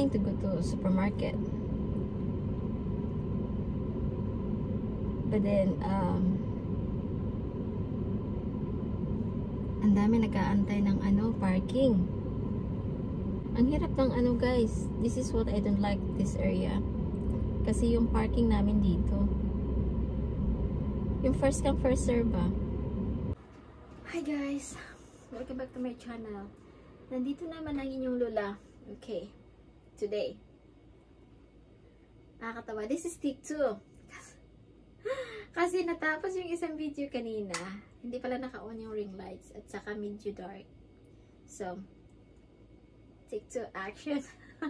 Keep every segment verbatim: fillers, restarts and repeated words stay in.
going to go to supermarket. But then, um, ang dami nag-aantay ng ano, parking. Ang hirap ng ano guys, this is what I don't like this area. Kasi yung parking namin dito, yung first come first serve ba? Hi guys, welcome back to my channel. Nandito naman ang inyong lola. Okay, today nakakatawa, this is take two. Kasi natapos yung isang video kanina, hindi pala naka-on yung ring lights at saka medyo dark. So take two action.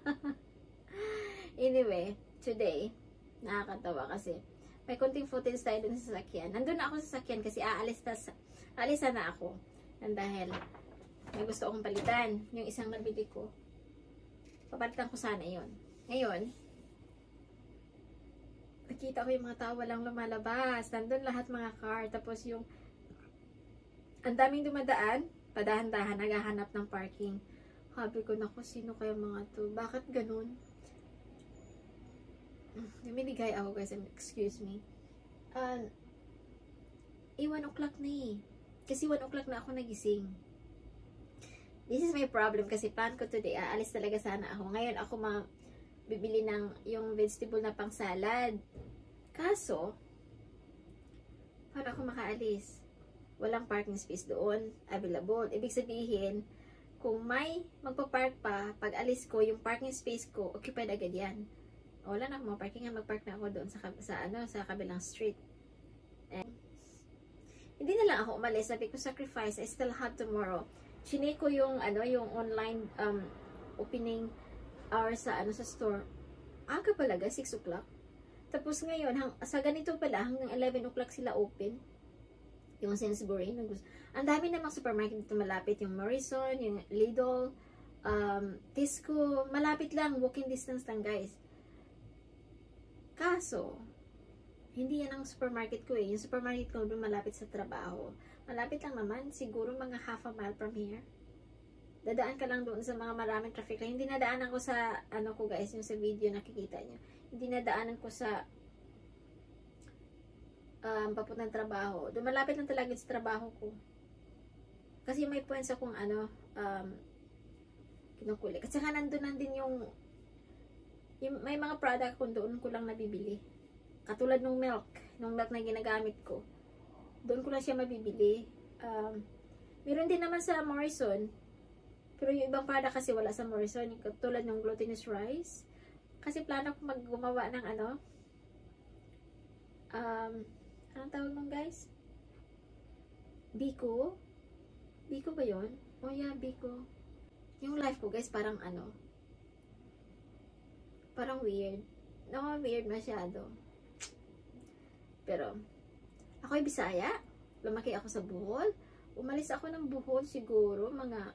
Anyway, today nakakatawa kasi may konting footage tayo dun sa sasakyan. Nandun na ako sa sasakyan kasi aalis na, aalis na ako. Nang dahil may gusto akong palitan. Yung isang nabili ko, papalitan ko sana yon. Ngayon, nakita ko yung mga tao walang lumalabas. Nandun lahat mga car. Tapos yung ang daming dumadaan, padahan-dahan, naghahanap ng parking. Sabi ko, naku, sino kaya mga to? Bakit ganun? Namiligay ako guys, excuse me. Uh, eh, one o'clock na eh. Kasi one o'clock na ako nagising. This is my problem kasi plan ko today, aalis talaga sana ako. Ngayon ako bibili ng yung vegetable na pang salad. Kaso, paano ako makaalis? Walang parking space doon available. Ibig sabihin, kung may magpa-park pa, pag alis ko, yung parking space ko, occupied agad yan. Wala na akong parking, mag-park na ako doon sa, sa, ano, sa kabilang street. And, hindi na lang ako umalis. Sabi ko, sacrifice, I still have tomorrow. Chinay ko yung, ano, yung online um, opening hours sa, ano, sa store. Aga palaga, six o'clock. Tapos ngayon, hang, sa ganito pala, hanggang eleven o'clock sila open. Yung Sainsbury. Ang dami namang supermarket dito malapit. Yung Morrison, yung Lidl, um, Tesco. Malapit lang, walking distance lang guys. Kaso, hindi yan ang supermarket ko eh. Yung supermarket ko doon malapit sa trabaho. Malapit lang naman, siguro mga half a mile from here. Dadaan ka lang doon sa mga maraming traffic light. Hindi nadaanan ko sa, ano ko guys, yung sa video nakikita nyo. Hindi nadaanan ko sa um, papuntang trabaho. Doon malapit lang talaga sa trabaho ko. Kasi may points akong ano, um, kinukulik. At saka nandun nandun yung Yung, may mga product kung doon ko lang nabibili. Katulad ng milk. Nung milk na ginagamit ko. Doon ko lang siya mabibili. Um, meron din naman sa Morrison. Pero yung ibang product kasi wala sa Morrison. Yung katulad ng glutinous rice. Kasi plano ko maggumawa ng ano. Um, anong tawag nung guys? Biko? Biko ba yun? Oh yeah, Biko. Yung life ko guys parang ano. Parang weird. No, weird masyado. Pero, ako'y Bisaya. Lumaki ako sa Bohol. Umalis ako ng Bohol siguro, mga,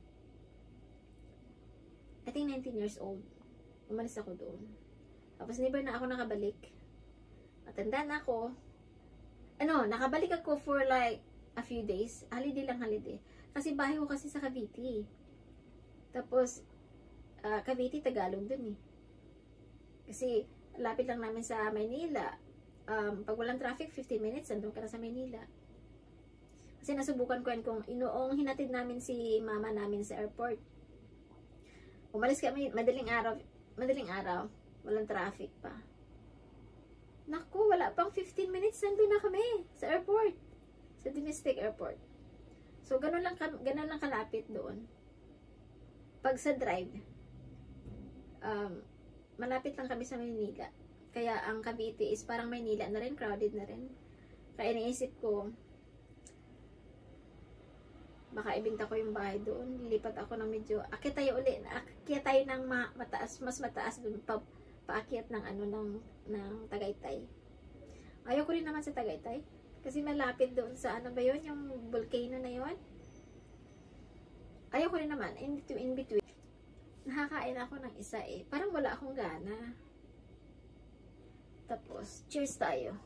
I think nineteen years old. Umalis ako doon. Tapos never na ako nakabalik. Matanda na ako. Ano, nakabalik ako for like a few days. Holiday lang holiday. Kasi bahay ko kasi sa Cavite. Tapos, uh, Cavite, Tagalog dun eh. Kasi, lapit lang namin sa Maynila. Um, pag walang traffic, fifteen minutes, nandun ka na sa Maynila. Kasi nasubukan ko yan kung inoong hinatid namin si mama namin sa airport. Umalis kami, madaling araw, madaling araw, walang traffic pa. Naku, wala pang fifteen minutes, nandun na kami sa airport. Sa domestic airport. So, ganun lang, ganun lang kalapit doon. Pag sa drive, um, malapit lang kami sa Maynila. Kaya ang Cavite is parang Maynila na rin, crowded na rin. Kaya iniisip ko, baka ibenta ko yung bahay doon. Lilipat ako ng medyo, akit tayo uli, akit tayo ng ma mataas, mas mataas doon, pa paakyat ng ano, ng, ng Tagaytay. Ayaw ko rin naman sa Tagaytay. Kasi malapit doon sa ano ba yun, yung volcano na yun. Ayaw ko rin naman, in between, in between. Nakakain ako ng isa eh. Parang wala akong gana. Tapos, cheers tayo.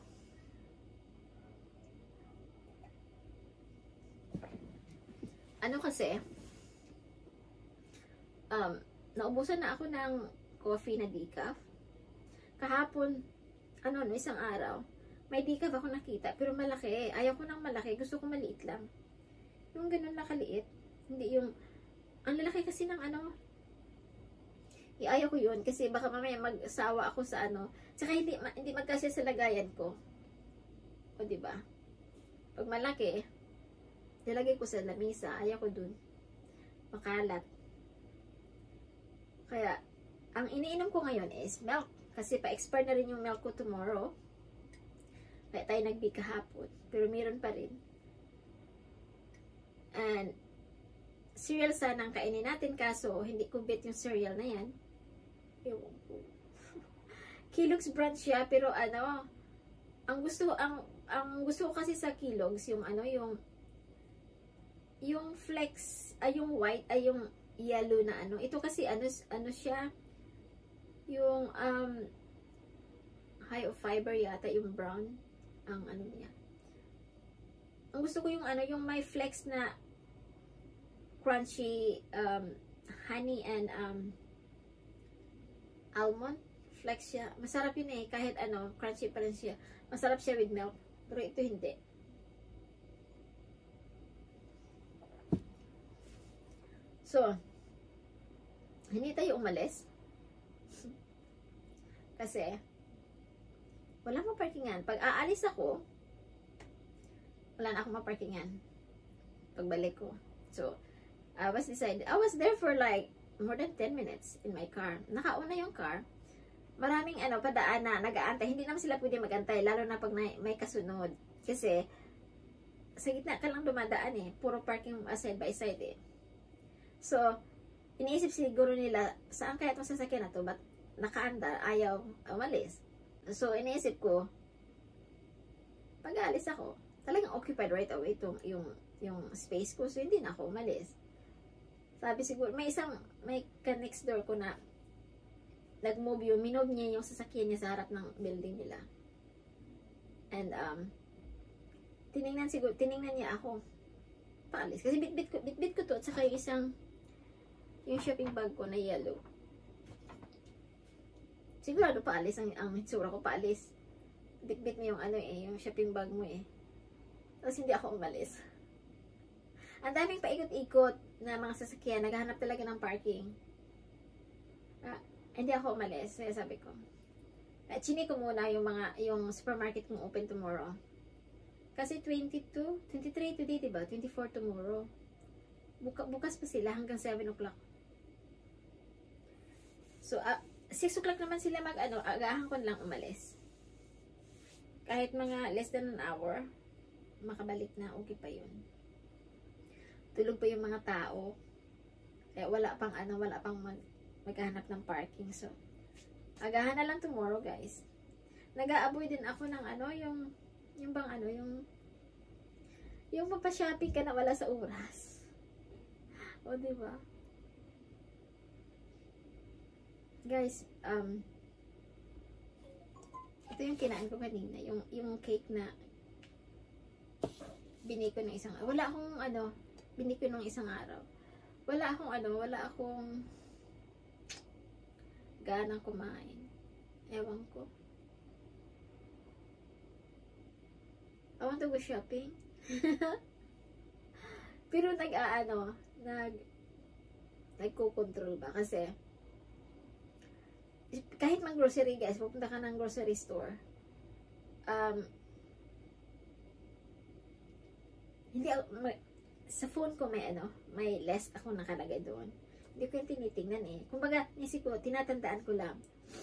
Ano kasi, um, naubusan na ako ng coffee na decaf. Kahapon, ano, no, isang araw, may decaf ako nakita, pero malaki. Ayaw ko ng malaki, gusto ko maliit lang. Yung ganun na kaliit. Hindi yung, ang lalaki kasi ng ano, ayaw ko yun, kasi baka mamaya magsawa ako sa ano, tsaka hindi, hindi magkasya sa lagayan ko. O, diba? Pag malaki, nilagay ko sa lamisa, ayaw ko dun. Makalat. Kaya, ang iniinom ko ngayon is milk. Kasi pa-expire na rin yung milk ko tomorrow. Kaya tayo nag-bake kahapon. Pero meron pa rin. And, cereal sana ang kainin natin. Kaso, hindi kumpit yung cereal na yan. Ewan ko. Kellogg's brand siya. Pero ano, ang gusto ko, ang, ang gusto ko kasi sa Kellogg's, yung ano, yung, yung flex, ay yung white, ay yung yellow na ano. Ito kasi ano, ano siya, yung um, high of fiber yata, yung brown, ang ano niya. Ang gusto ko yung ano, yung may flex na crunchy um, honey and um, almond. Flex siya. Masarap yun eh. Kahit ano, crunchy pa rin siya. Masarap siya with milk. Pero ito hindi. So, hindi tayo umalis. Kasi, wala akong parkingan. Pag aalis ako, wala na akong maparkingan. Pagbalik ko. So, I was decided, I was there for like more than ten minutes in my car. Nakauna yung car. Maraming ano, padaan na nag-aantay. Hindi naman sila pwede mag-antay, lalo na pag may, may kasunod. Kasi, sa gitna ka lang dumadaan eh. Puro parking side by side eh. So, iniisip siguro nila, saan kaya itong sasakyan na to? Ba't nakaandar? Ayaw umalis. So, iniisip ko, pag aalis ako, talagang occupied right away itong, yung, yung space ko. So, hindi na ako umalis. Sabi siguro, may isang, may ka-next door ko na nag-move yung, minove niya yung sasakyan niya sa harap ng building nila. And, um, tiningnan siguro, tiningnan niya ako, paalis. Kasi bit-bit ko, bit-bit ko to, at saka yung isang, yung shopping bag ko na yellow. Sigurado paalis ang, ang hitsura ko, paalis. Bit-bit mo yung ano eh, yung shopping bag mo eh. Tapos hindi ako umalis. Ang daming paikot-ikot na mga sasakyan, naghahanap talaga ng parking. Ah, hindi ako umalis. Kaya sabi ko, at chini ko muna yung mga, yung supermarket kong open tomorrow. Kasi twenty-two, twenty-three today, diba? twenty-four tomorrow. Buka, bukas pa sila hanggang seven o'clock. So, uh, six o'clock naman sila mag, ano, agahan ko lang umalis. Kahit mga less than an hour, makabalik na, okay pa yun. Tulog pa yung mga tao. Kaya wala pang, ano, wala pang mag, maghanap ng parking. So, agahan na lang tomorrow, guys. Nag-aaboy din ako ng, ano, yung, yung bang, ano, yung, yung magpa-shopping ka na wala sa oras. O, diba? Guys, um, ito yung kinain ko kanina, yung, yung cake na binili ko ng isang, wala akong, ano, binili ko ng isang araw. Wala akong, ano, wala akong ganang kumain. Ewan ko. I want to go shopping. Pero nag-aano, nag, nagko-control ba? Kasi, kahit mang grocery guys, pupunta ka ng grocery store, um, hindi ako, may, sa phone ko may ano, may list ako nakalagay doon. Hindi ko yung tinitingnan eh. Kumbaga, nisip ko, tinatandaan ko lang.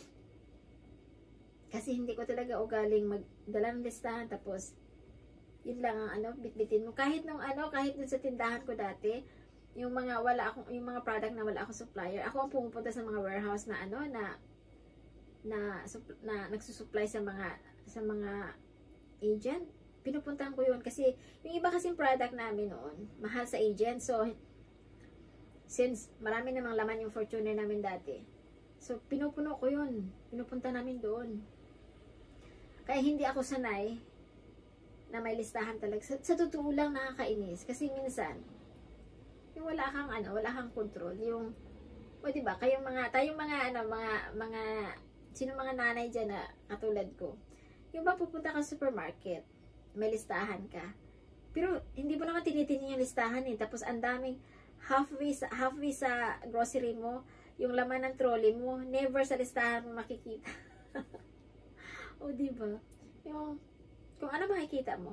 Kasi hindi ko talaga ugaling magdala ng listahan, tapos, yun lang ang ano, bitbitin mo. Kahit nung ano, kahit dun sa tindahan ko dati, yung mga wala akong, yung mga product na wala akong supplier, ako ang pumupunta sa mga warehouse na ano, na na, na nagsusupply sa mga sa mga agent. Pinupuntahan ko yun kasi yung iba kasing product namin noon mahal sa agent, so since marami namang laman yung Fortuner namin dati, so pinupuno ko yun, pinupunta namin doon. Kaya hindi ako sanay na may listahan talaga. Sa, sa totoo lang nakakainis kasi minsan yung wala kang ano, wala kang control, yung O diba, kayong mga, tayong mga, ano, mga, mga, sino mga nanay dyan na katulad ko. Yung ba pupunta ka sa supermarket, may listahan ka. Pero, hindi mo naman tinitingnan yung listahan eh. Tapos, ang daming, halfway sa, halfway sa grocery mo, yung laman ng trolley mo, never sa listahan mo makikita. O diba? Yung, kung ano makikita mo.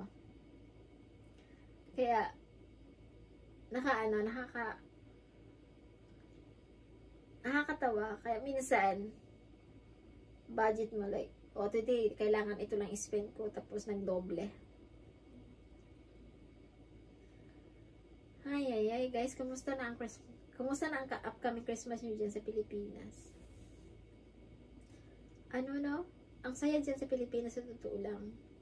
Kaya, naka, ano, nakaka, nakakatawa. Kaya, minsan, budget mo like, o today, kailangan ito lang i-spend ko, tapos nagdoble. Ay, ay, ay, guys, kumusta na ang Christmas? Kumusta na ang upcoming Christmas nyo dyan sa Pilipinas? Ano, no? Ang saya dyan sa Pilipinas, sa totoo lang.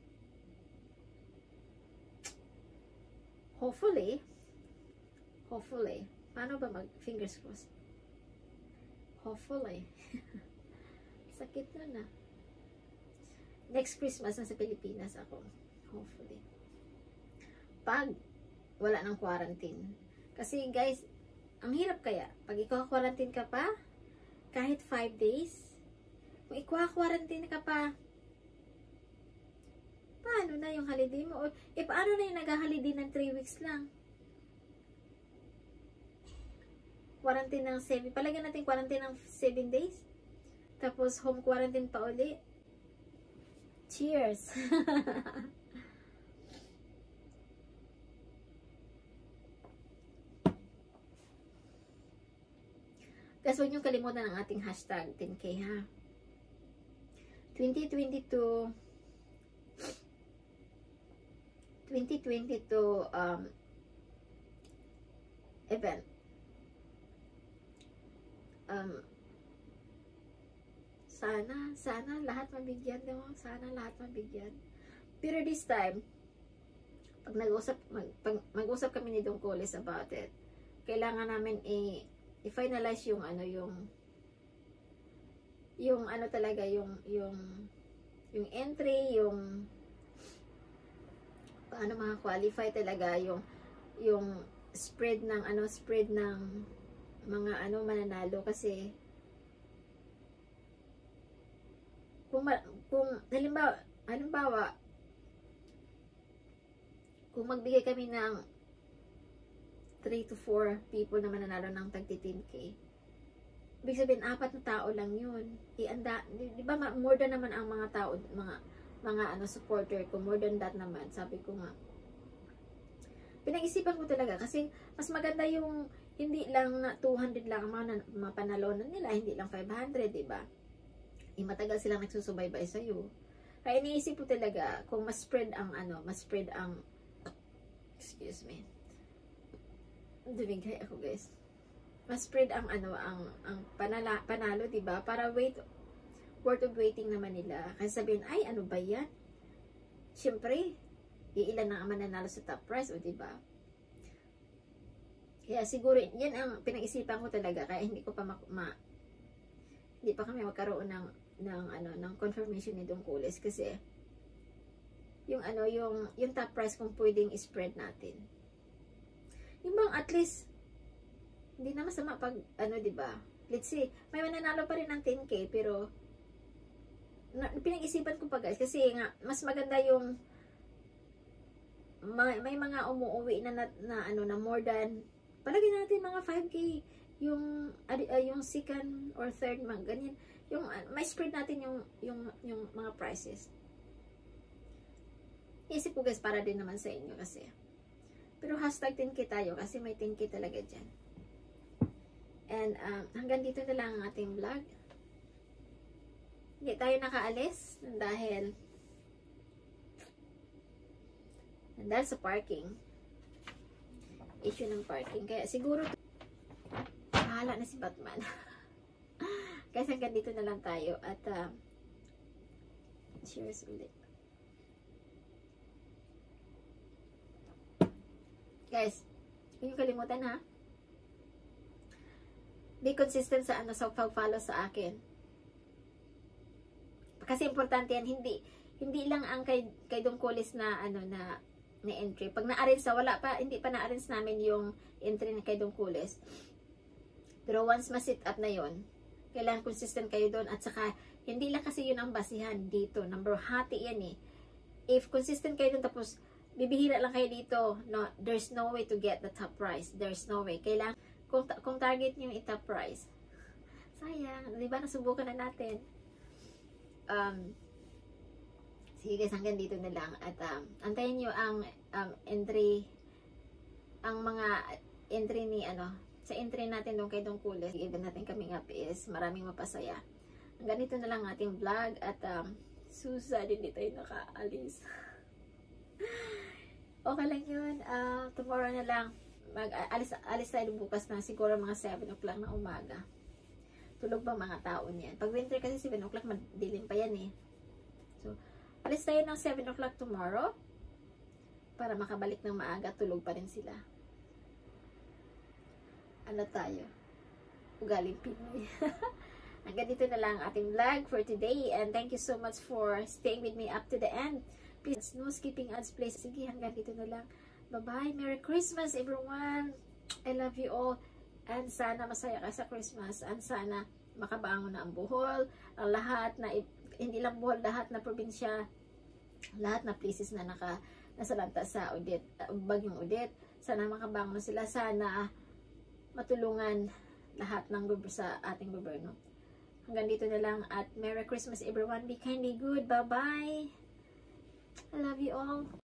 Hopefully, hopefully, paano ba mag fingers crossed? Hopefully. Sakit na na. Next Christmas na sa Pilipinas ako. Hopefully. Pag wala ng quarantine. Kasi guys, ang hirap kaya. Pag ikaw quarantine ka pa, kahit five days, kung ikaw quarantine ka pa, paano na yung holiday mo? O, eh, paano na yung nag-holiday ng three weeks lang? Quarantine ng seven, palagyan natin quarantine ng seven days. Tapos home quarantine pa uli. Cheers! Guys, huwag niyong kalimutan ang ating hashtag ten K ha. twenty twenty-two twenty twenty-two um, event. Um, sana, sana lahat mabigyan, diba? Sana lahat mabigyan. Pero this time, pag nag-usap, mag, pag, mag-usap kami ni Dong Coles about it, kailangan namin i- i-finalize yung ano, yung yung ano talaga, yung yung yung entry, yung paano maka-qualify talaga, yung yung spread ng ano, spread ng mga ano mananalo. Kasi kung kung halimbawa, halimbawa kung magbigay kami ng three to four people na mananalo ng tagti ten K, ibig sabihin apat na tao lang yun. Ianda, di ba more than naman ang mga tao, mga mga ano supporter ko, more than that naman. Sabi ko nga, pinag-isipan ko talaga kasi mas maganda yung hindi lang na two hundred lang ang mga, mga panalonan nila, hindi lang five hundred, di ba? Eh, matagal silang nagsusubaybay sa iyo. Kaya iniisip ko talaga kung mas spread ang ano, mas spread ang excuse me. Dumigay ako, guys. Mas spread ang ano, ang ang panala, panalo, 'di ba? Para wait worth of waiting naman nila. Kasi sabihin, ay ano ba 'yan? Siyempre, iilan na ang mananalo sa top prize, o 'di ba? Kaya siguro 'yan ang pinag-isipan ko talaga, kaya hindi ko pa ma, ma hindi pa kami magkaroon ng ng ano, ng confirmation ni Dong Coles kasi yung ano, yung yung top prize kung pwedeng i-spread natin. Yung bang at least hindi na masama pag ano, 'di ba? Let's see, may mananalo pa rin ng ten K, pero na, pinag-isipan ko pa, guys, kasi nga mas maganda yung may, may mga umuuwi na, na na ano na more than, palagi natin mga five K yung uh, yung second or third, mga ganyan, yung uh, may spread natin yung yung yung mga prices. Isip ko, guys, para din naman sa inyo kasi. Pero hashtag ten K tayo kasi may ten K talaga dyan. And um, hanggang dito na lang ang ating vlog. Hindi tayo nakaalis dahil dahil sa parking. Issue ng parking. Kaya siguro bahala na si Batman. Guys, hanggang dito na lang tayo. At uh, cheers ulit. Guys, huwag niyo kalimutan, ha. Be consistent sa ano, sa pag-follow sa akin. Kasi importante yan, hindi hindi lang ang kay kay Dong Coles na ano na na entry. Pag na-arrange sa wala pa, hindi pa na-arrange namin yung entry na kay Dong Coles. Pero once ma-sit up na yon, kailangan consistent kayo doon. At saka, hindi lang kasi yun ang basihan dito. Number hati yan eh. If consistent kayo doon, tapos bibihira lang kayo dito, no, there's no way to get the top prize. There's no way. Kailangan, kung, kung target nyo yung top prize, sayang, di ba, nasubukan na natin. Um, sige guys, hanggang dito na lang. At um, antayin nyo ang um, entry, ang mga entry ni, ano, sa entry natin doon kay Don Kulis. Even natin coming up is maraming mapasaya. Hanggang dito na lang ating vlog. At um, susa din dito tayo nakaalis. Okay lang yun. Uh, tomorrow na lang. Mag, alis, alis tayo bukas na siguro mga seven o'clock na umaga. Tulog ba mga tao niyan? Pag winter kasi seven o'clock, madilim pa yan eh. So, alis tayo ng seven o'clock tomorrow. Para makabalik ng maaga, tulog pa rin sila. Ano tayo? Ugaling Pinoy. Hanggang dito na lang ating vlog for today. And thank you so much for staying with me up to the end. Please, no skipping ads, please. Sige, hanggang dito na lang. Bye-bye. Merry Christmas, everyone. I love you all. And sana masaya ka sa Christmas. And sana makabangon na ang Bohol. Ang lahat na, hindi lang Bohol, lahat na probinsya, lahat na places na naka, nasalanta sa Odette, uh, Bagyong Odette. Sana makabangon na sila. Sana matulungan lahat ng sa ating gobyerno. Hanggang dito na lang. At Merry Christmas, everyone. Be kind, be good. Bye-bye. I love you all.